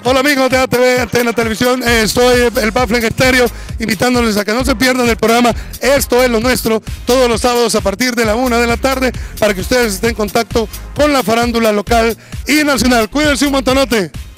Hola amigos de ATV, Antena Televisión, soy el Bafle Estéreo, invitándoles a que no se pierdan el programa Esto es lo Nuestro, todos los sábados a partir de la 1 de la tarde, para que ustedes estén en contacto con la farándula local y nacional. Cuídense un montonote.